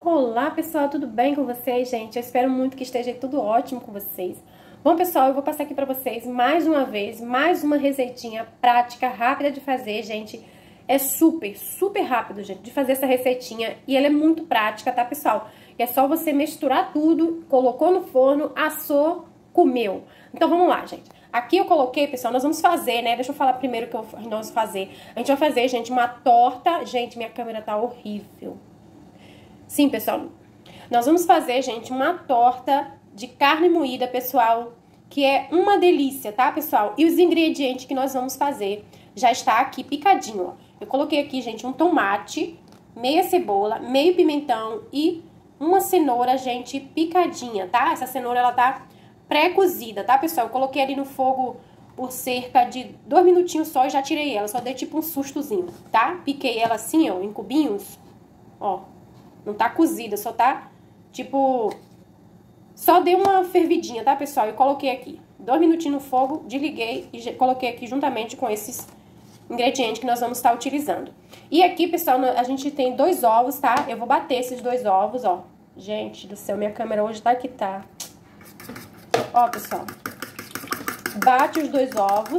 Olá pessoal, tudo bem com vocês, gente? Eu espero muito que esteja tudo ótimo com vocês. Bom pessoal, eu vou passar aqui pra vocês mais uma vez, mais uma receitinha prática, rápida de fazer, gente. É super rápido, gente, de fazer essa receitinha e ela é muito prática, tá pessoal? E é só você misturar tudo, colocou no forno, assou, comeu. Então vamos lá, gente. Aqui eu coloquei, pessoal, nós vamos fazer, né? Deixa eu falar primeiro o que nós vamos fazer. A gente vai fazer, gente, uma torta. Gente, minha câmera tá horrível. Sim, pessoal, nós vamos fazer, gente, uma torta de carne moída, pessoal, que é uma delícia, tá, pessoal? E os ingredientes que nós vamos fazer já está aqui picadinho, ó. Eu coloquei aqui, gente, um tomate, meia cebola, meio pimentão e uma cenoura, gente, picadinha, tá? Essa cenoura, ela tá pré-cozida, tá, pessoal? Eu coloquei ali no fogo por cerca de 2 minutinhos só e já tirei ela, só dei tipo um sustozinho, tá? Piquei ela assim, ó, em cubinhos, ó. Não tá cozida, só tá, tipo, só dei uma fervidinha, tá, pessoal? Eu coloquei aqui 2 minutinhos no fogo, desliguei e coloquei aqui juntamente com esses ingredientes que nós vamos estar utilizando. E aqui, pessoal, a gente tem 2 ovos, tá? Eu vou bater esses 2 ovos, ó. Gente do céu, minha câmera hoje tá que tá. Ó, pessoal. Bate os 2 ovos.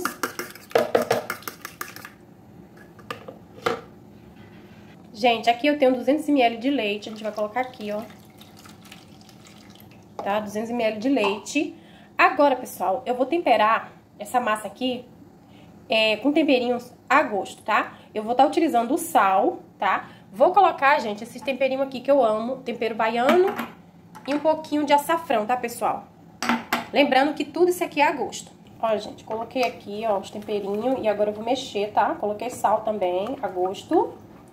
Gente, aqui eu tenho 200 ml de leite, a gente vai colocar aqui, ó. Tá? 200 ml de leite. Agora, pessoal, eu vou temperar essa massa aqui com temperinhos a gosto, tá? Eu vou estar utilizando o sal, tá? Vou colocar, gente, esses temperinhos aqui que eu amo, tempero baiano e um pouquinho de açafrão, tá, pessoal? Lembrando que tudo isso aqui é a gosto. Ó, gente, coloquei aqui, ó, os temperinhos e agora eu vou mexer, tá? Coloquei sal também, a gosto.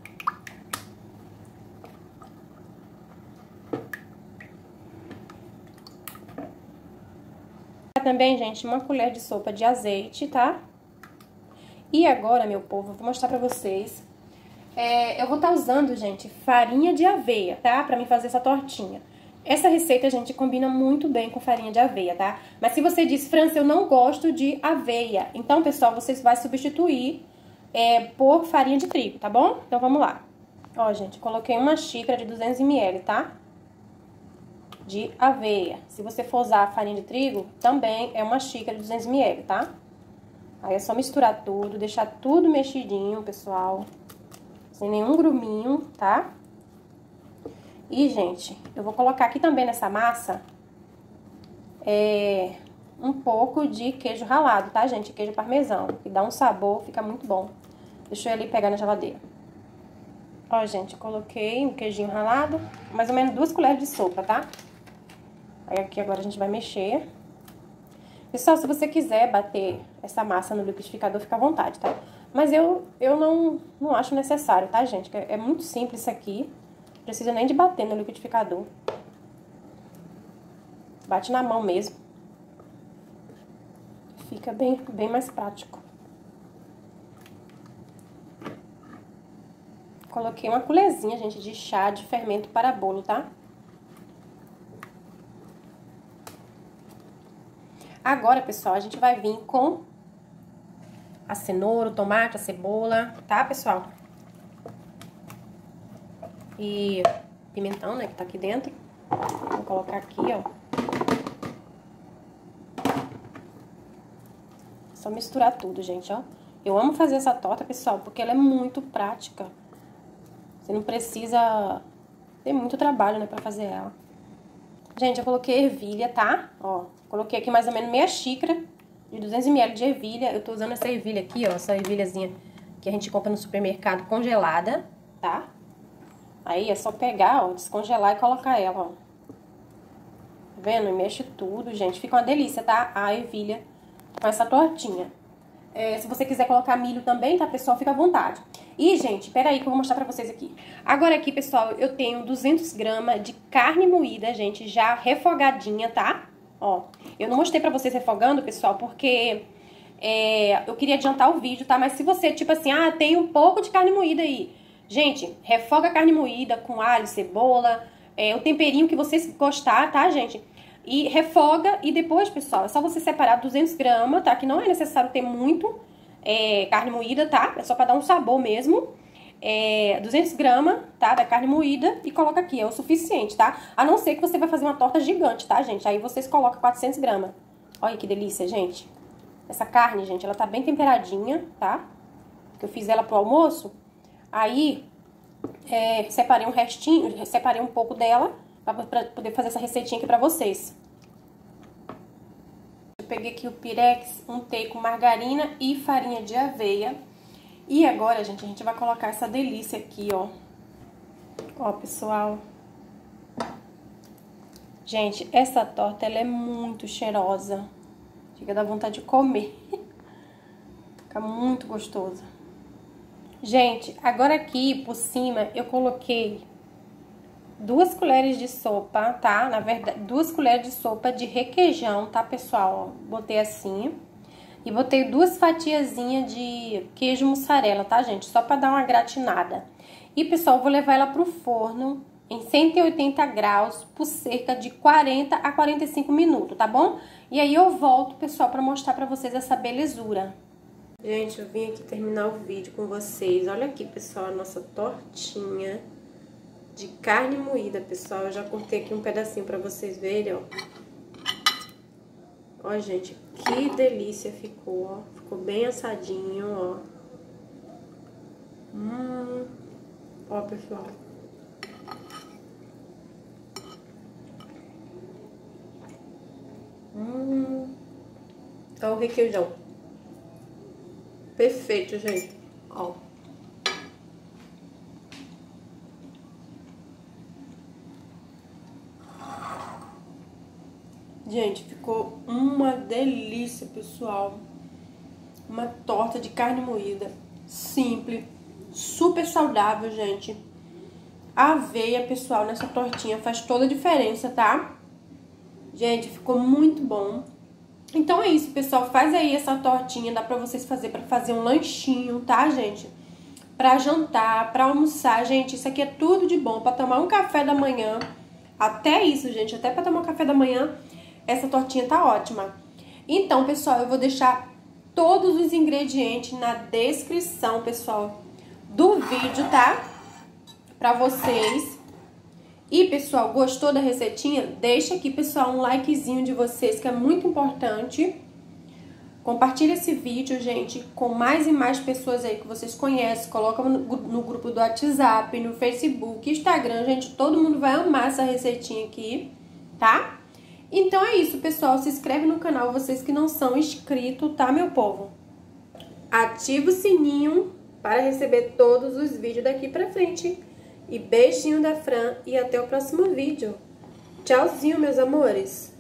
Também, gente, uma colher de sopa de azeite, tá? E agora, meu povo, eu vou mostrar pra vocês. Eu vou estar usando, gente, farinha de aveia, tá? Pra mim fazer essa tortinha. Essa receita, gente, combina muito bem com farinha de aveia, tá? Mas se você diz, França, eu não gosto de aveia. Então, pessoal, vocês vão substituir por farinha de trigo, tá bom? Então, vamos lá. Ó, gente, coloquei uma xícara de 200 ml, tá? De aveia. Se você for usar farinha de trigo, também é uma xícara de 200 ml, tá? Aí é só misturar tudo, deixar tudo mexidinho, pessoal. Sem nenhum gruminho, tá? E, gente, eu vou colocar aqui também nessa massa um pouco de queijo ralado, tá, gente? Queijo parmesão, que dá um sabor, fica muito bom. Deixa eu ali pegar na geladeira. Ó, gente, coloquei um queijinho ralado, mais ou menos 2 colheres de sopa, tá? Aí aqui agora a gente vai mexer. Pessoal, se você quiser bater essa massa no liquidificador, fica à vontade, tá? Mas eu não acho necessário, tá, gente? É muito simples isso aqui. Não precisa nem de bater no liquidificador. Bate na mão mesmo. Fica bem mais prático. Coloquei uma colherzinha, gente, de chá de fermento para bolo, tá? Agora, pessoal, a gente vai vir com a cenoura, o tomate, a cebola, tá, pessoal? E pimentão, né, que tá aqui dentro. Vou colocar aqui, ó. Só misturar tudo, gente, ó. Eu amo fazer essa torta, pessoal, porque ela é muito prática. Você não precisa ter muito trabalho, né, pra fazer ela. Gente, eu coloquei ervilha, tá? Ó, coloquei aqui mais ou menos meia xícara de 200 ml de ervilha. Eu tô usando essa ervilha aqui, ó, essa ervilhazinha que a gente compra no supermercado congelada, tá? Aí é só pegar, ó, descongelar e colocar ela, ó. Tá vendo? E mexe tudo, gente. Fica uma delícia, tá? A ervilha com essa tortinha. Se você quiser colocar milho também, tá, pessoal? Fica à vontade. E, gente, peraí que eu vou mostrar pra vocês aqui. Agora aqui, pessoal, eu tenho 200 gramas de carne moída, gente, já refogadinha, tá? Ó, eu não mostrei pra vocês refogando, pessoal, porque eu queria adiantar o vídeo, tá? Mas se você, tipo assim, tem um pouco de carne moída aí. Gente, refoga a carne moída com alho, cebola, o temperinho que vocês gostar, tá, gente? E refoga e depois, pessoal, é só você separar 200 gramas, tá? Que não é necessário ter muito carne moída, tá? É só pra dar um sabor mesmo. 200 gramas, tá? Da carne moída e coloca aqui, é o suficiente, tá? A não ser que você vai fazer uma torta gigante, tá, gente? Aí vocês colocam 400 gramas. Olha que delícia, gente. Essa carne, gente, ela tá bem temperadinha, tá? Que eu fiz ela pro almoço. Aí, separei um restinho, separei um pouco dela pra poder fazer essa receitinha aqui pra vocês. Eu peguei aqui o pirex, untei com margarina e farinha de aveia. E agora, gente, a gente vai colocar essa delícia aqui, ó. Ó, pessoal. Gente, essa torta, ela é muito cheirosa. Chega a dar vontade de comer. Fica muito gostosa. Gente, agora aqui por cima eu coloquei 2 colheres de sopa, tá? Na verdade, 2 colheres de sopa de requeijão, tá, pessoal? Ó, botei assim. E botei 2 fatiazinhas de queijo mussarela, tá, gente? Só pra dar uma gratinada. E, pessoal, eu vou levar ela pro forno em 180 graus por cerca de 40 a 45 minutos, tá bom? E aí eu volto, pessoal, pra mostrar pra vocês essa belezura. Gente, eu vim aqui terminar o vídeo com vocês. Olha aqui, pessoal, a nossa tortinha de carne moída, pessoal. Eu já cortei aqui um pedacinho pra vocês verem, ó. Ó, gente, que delícia ficou, ó. Ficou bem assadinho, ó. Ó, pessoal. Ó o requeijão. Perfeito, gente. Ó. Gente, ficou uma delícia, pessoal. Uma torta de carne moída. Simples. Super saudável, gente. A aveia, pessoal, nessa tortinha faz toda a diferença, tá? Gente, ficou muito bom. Então é isso, pessoal. Faz aí essa tortinha. Dá pra vocês fazer um lanchinho, tá, gente? Pra jantar, pra almoçar. Gente, isso aqui é tudo de bom. Pra tomar um café da manhã. Até isso, gente. Até pra tomar um café da manhã, essa tortinha tá ótima. Então, pessoal, eu vou deixar todos os ingredientes na descrição, pessoal, do vídeo, tá? Pra vocês. E, pessoal, gostou da receitinha? Deixa aqui, pessoal, um likezinho de vocês, que é muito importante. Compartilha esse vídeo, gente, com mais e mais pessoas aí que vocês conhecem. Coloca no grupo do WhatsApp, no Facebook, Instagram, gente. Todo mundo vai amar essa receitinha aqui, tá? Então é isso, pessoal. Se inscreve no canal, vocês que não são inscritos, tá, meu povo? Ativa o sininho para receber todos os vídeos daqui pra frente. E beijinho da Fran e até o próximo vídeo. Tchauzinho, meus amores!